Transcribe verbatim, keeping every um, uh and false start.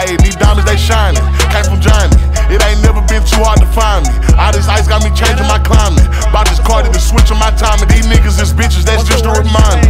Ayy, these diamonds, they shining. Came from Johnny. It ain't never been too hard to find me. All this ice got me changing my climate. Bought this car to switch on my time, and these niggas is bitches, that's just a reminder.